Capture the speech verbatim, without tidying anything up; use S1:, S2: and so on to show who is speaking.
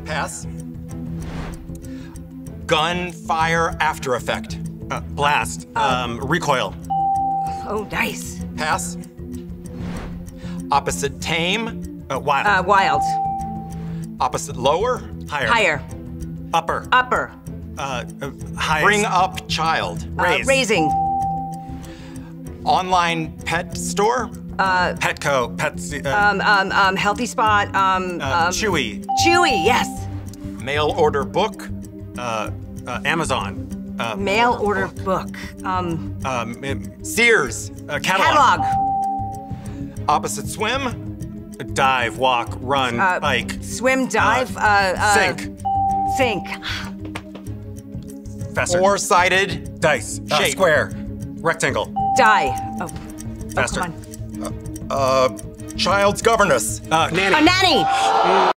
S1: Pass. Gunfire after effect.
S2: Uh, blast.
S3: Uh,
S2: um, recoil.
S3: Oh, nice.
S1: Pass. Opposite tame.
S2: Uh, wild.
S3: Uh, wild.
S1: Opposite lower.
S2: Higher.
S3: Higher.
S2: Upper.
S3: Upper.
S2: Uh, uh, highest.
S1: Bring up child.
S3: Uh,
S2: Raise.
S3: raising.
S1: Online pet store.
S3: Uh,
S2: Petco. Pets. Uh,
S3: um, um, um, healthy spot. Um,
S2: uh,
S3: um,
S2: Chewy.
S3: Chewy, yes.
S1: Mail order book.
S2: Uh, uh, Amazon. Uh,
S3: Mail order book. Um,
S2: Um, um,
S1: Sears.
S2: uh, catalog.
S3: catalog.
S1: Opposite swim.
S2: Dive. Walk. Run.
S3: Uh,
S2: bike.
S3: Swim, dive. Uh, uh,
S2: Sink.
S3: Sink.
S2: Faster.
S1: Four-sided.
S2: Dice. Uh,
S1: Shape.
S2: square. Rectangle.
S3: Die. Oh,
S2: Faster.
S3: oh come on.
S1: Uh, child's governess.
S2: Uh, nanny.
S3: A nanny.